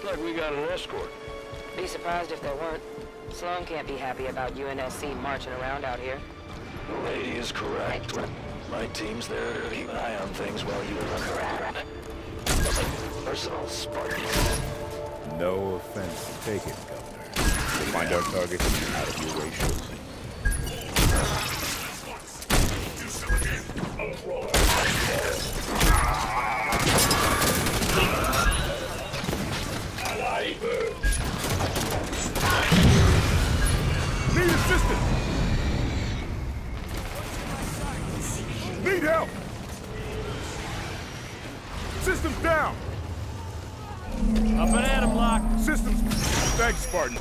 Looks like we got an escort. Be surprised if there weren't. Sloan can't be happy about UNSC marching around out here. The lady is correct. My team's there to keep an eye on things while you run around. Personal Spartans. No offense taken, Governor. We'll find our targets out of your way shortly. Need assistance! Need help! Systems down! A banana block! Systems... Thanks, Spartan.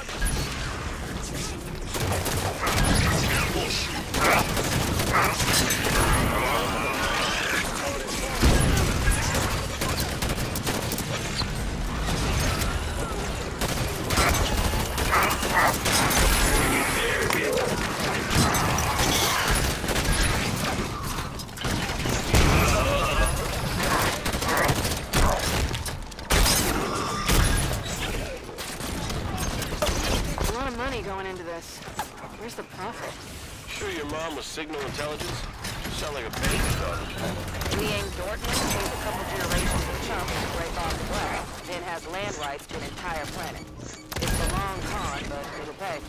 Going into this. Where's the profit? Sure your mom was signal intelligence? You sound like a baby daughter. Leanne Dortmund pays a couple generations of chumps to break off the well, then has land rights to an entire planet. It's a long con, but it'll pay.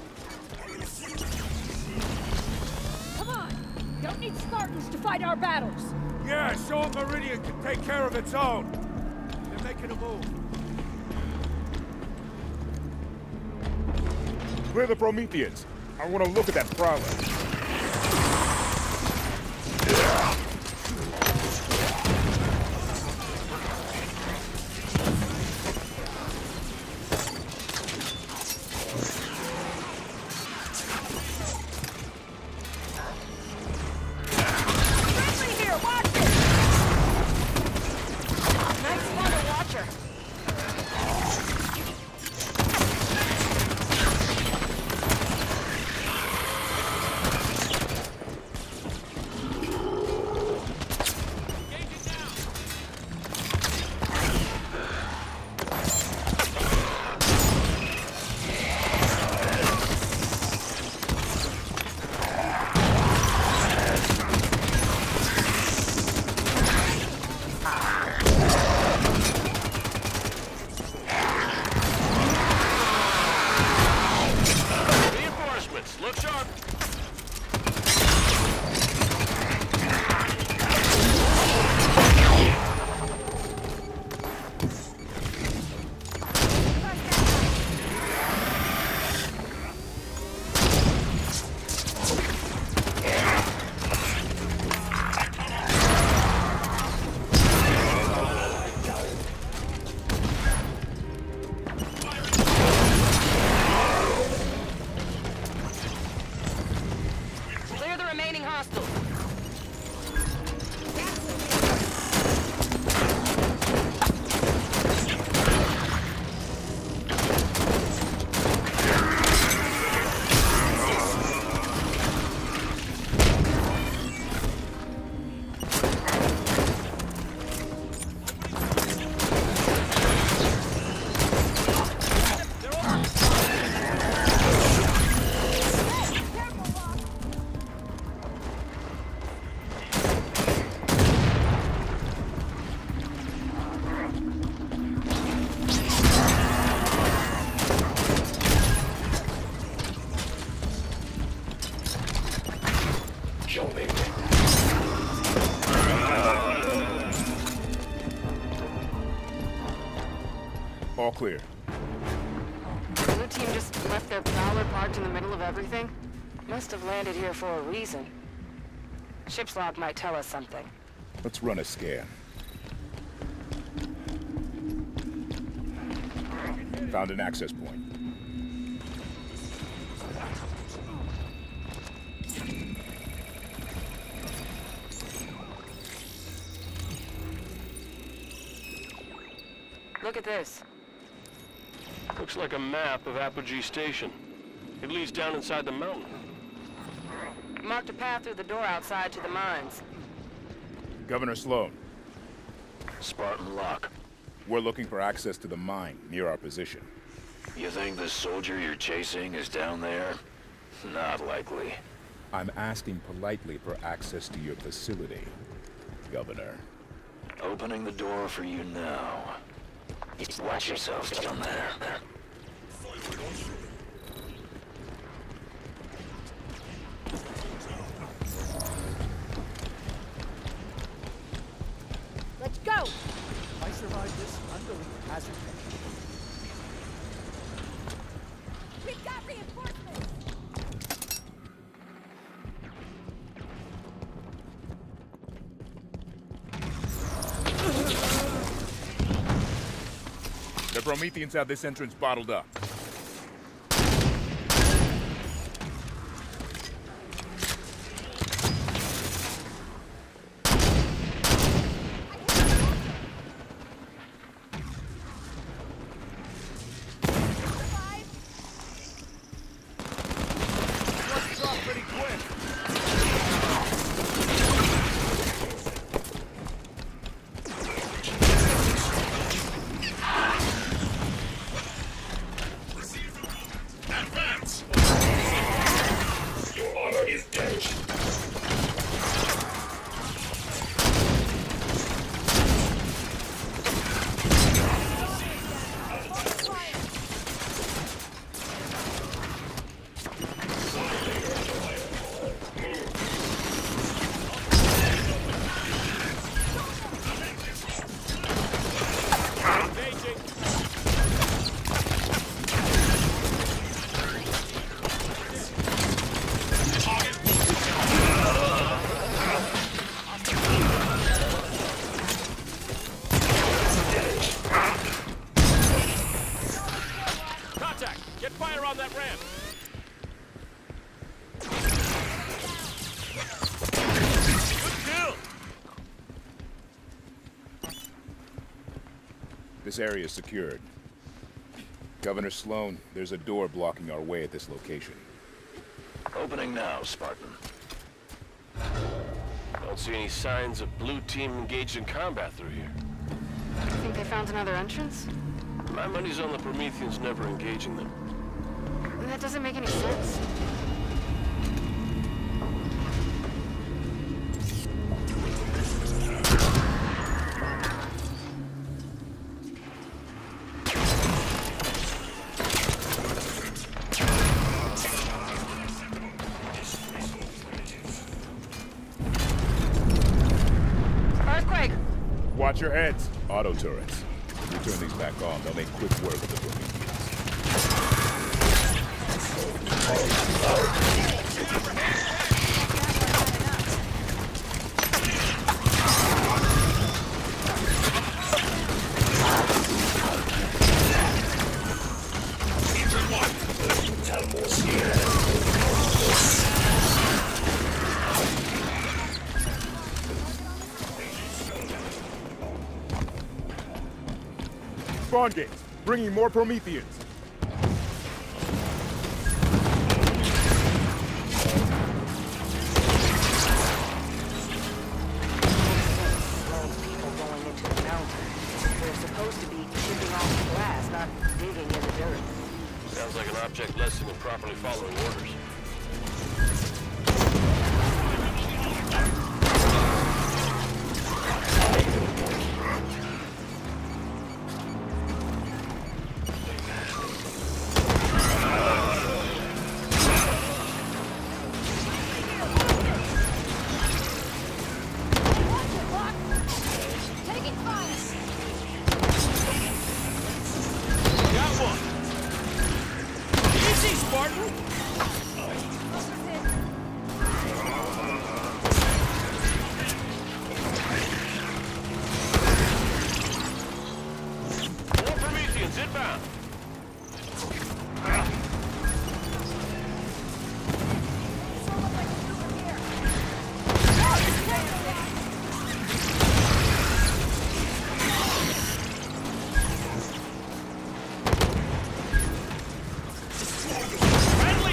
Come on! Don't need Spartans to fight our battles! Yeah, show them Meridian can take care of its own. They're making a move. Clear the Prometheans. I want to look at that prowler. Friendly here! Watch it! Nice spot, Watcher. Reinforcements, look sharp. Clear the remaining hostiles. Show me. All clear. The blue team just left their prowler parked in the middle of everything? Must have landed here for a reason. Ship's log might tell us something. Let's run a scan. Found an access point. Look at this. Looks like a map of Apogee Station. It leads down inside the mountain. Marked a path through the door outside to the mines. Governor Sloan. Spartan lock. We're looking for access to the mine near our position. You think the soldier you're chasing is down there? Not likely. I'm asking politely for access to your facility, Governor. Opening the door for you now. Watch yourself down there. Let's go! I survived this unbelievable hazard. We've got reinforcements! The Prometheans have this entrance bottled up. Let's drop pretty quick. Contact! Get fire on that ramp! Good kill! This area is secured. Governor Sloan, there's a door blocking our way at this location. Opening now, Spartan. Don't see any signs of blue team engaged in combat through here. Think they found another entrance? My money's on the Prometheans never engaging them. That doesn't make any sense. Earthquake! Watch your heads. Auto turrets. If we turn these back on, they'll make quick work of the Prometheans. Spawn gates, bringing more Prometheans. People going into the mountain. They're supposed to be chipping off the glass, not digging in the dirt. Sounds like an object lesson in properly following orders. Taking fire! Got one! Easy, Spartan! More Prometheans inbound! Friendly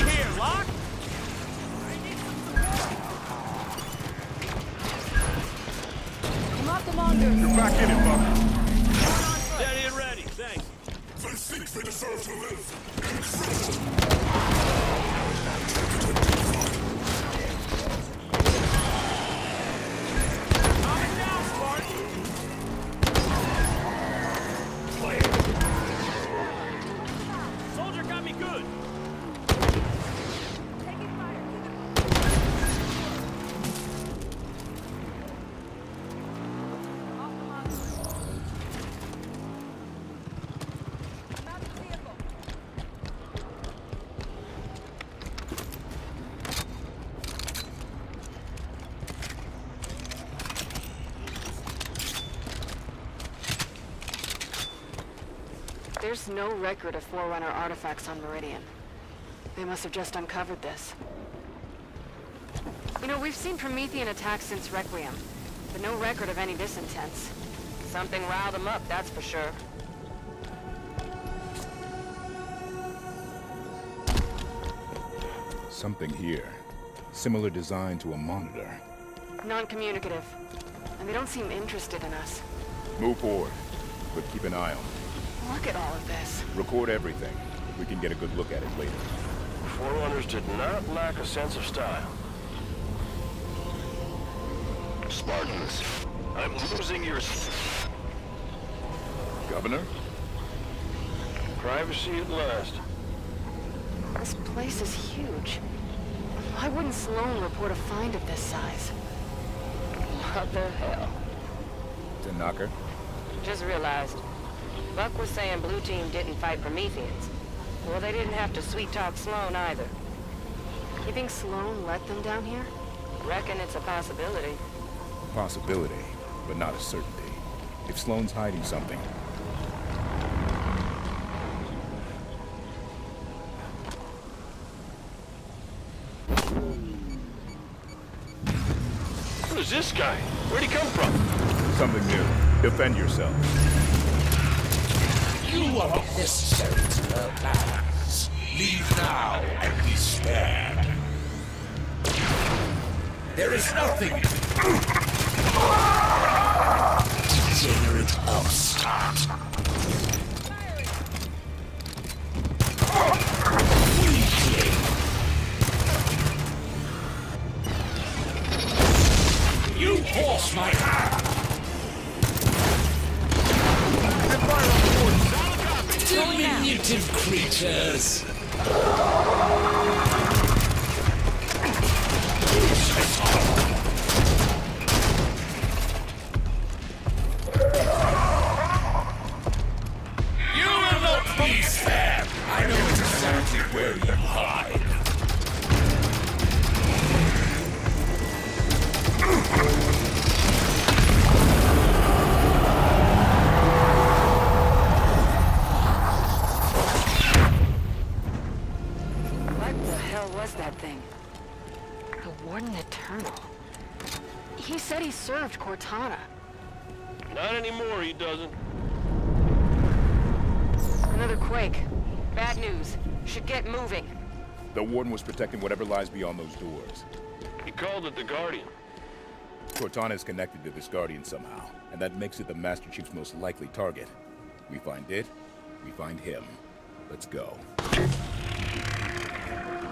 There's no record of Forerunner artifacts on Meridian. They must have just uncovered this. You know, we've seen Promethean attacks since Requiem, but no record of any this intense. Something riled them up, that's for sure. Something here. Similar design to a monitor. Non-communicative. And they don't seem interested in us. Move forward, but keep an eye on them. Look at all of this. Record everything. We can get a good look at it later. Forerunners did not lack a sense of style. Spartans, I'm losing your... Governor? Privacy at last. This place is huge. Why wouldn't Sloan report a find of this size? What the hell? Tanaka? Just realized. Buck was saying Blue Team didn't fight Prometheans. Well, they didn't have to sweet-talk Sloan either. You think Sloan let them down here? Reckon it's a possibility. Possibility, but not a certainty. If Sloan's hiding something... Who is this guy? Where'd he come from? Something new. Defend yourself. You are not necessary to her plans. Leave now and be spared. There is nothing. Degenerate upstart. Weakling. You force my hand. Diminutive creatures! You will not be spared! I know exactly where you hide. That thing. The Warden Eternal. He said he served Cortana. Not anymore, he doesn't. Another quake. Bad news. Should get moving. The Warden was protecting whatever lies beyond those doors. He called it the Guardian. Cortana is connected to this Guardian somehow, and that makes it the Master Chief's most likely target. We find it, we find him. Let's go.